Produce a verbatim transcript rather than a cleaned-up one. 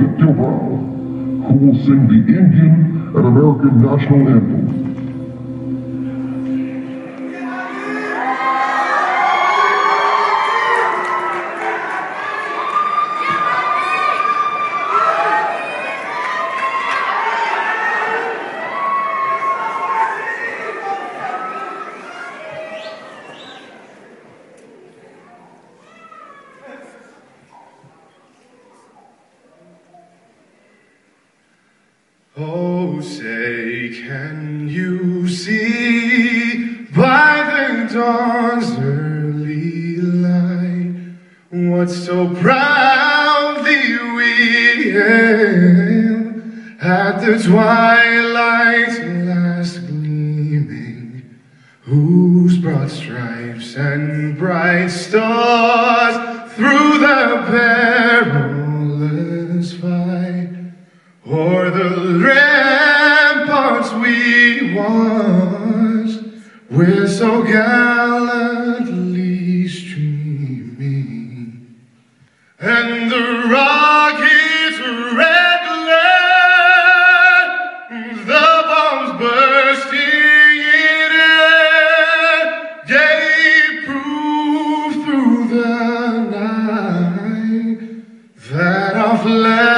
Aditya, who will sing the Indian and American National Anthem. Oh, say, can you see by the dawn's early light what so proudly we hailed at the twilight's last gleaming, whose broad stripes and bright stars through the perilous fight o'er the ramparts we watched, we're so gallantly streaming, and the rocket's red glare, the bombs bursting in air, gave proof through the night that our flag